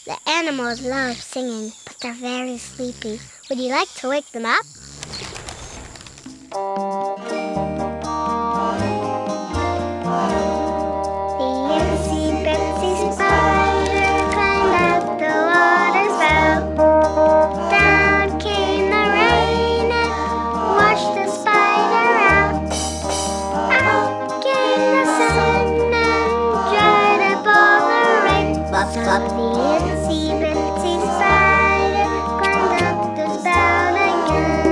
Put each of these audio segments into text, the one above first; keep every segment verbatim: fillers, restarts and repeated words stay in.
The animals love singing, but they're very sleepy. Would you like to wake them up? The Itsy Bitsy spider climbed up the water spout. Down came the rain and washed the spider out. Out came the sun and dried up all the rain. So the Itsy Bitsy spider climbed up the spout again.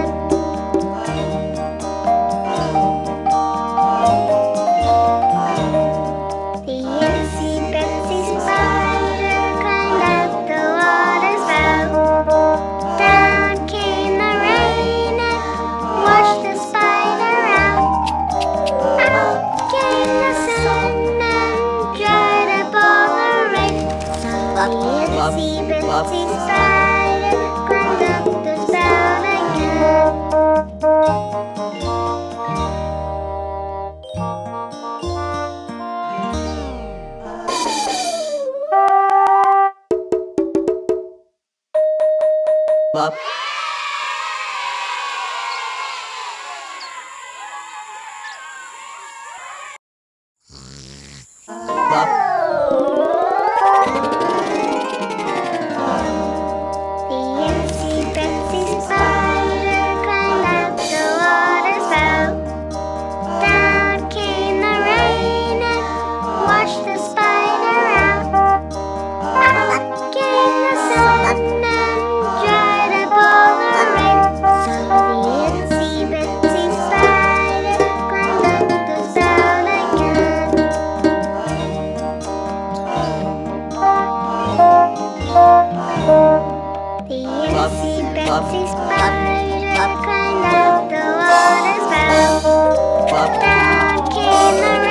The Itsy Bitsy spider climbed up the water spout. Down came the rain and washed the spider out. Out came the sun and dried up all the rain. So the Itsy Bitsy spider climbed up the spout again. Bop. Bop. The Itsy Bitsy spider climbed up the water spout. Down came the rain and washed the spider out. Out came the sun and dried up all the rain. So the Itsy Bitsy spider climbed up the spout again. The Itsy Bitsy spider climbed up the water spout. Down came the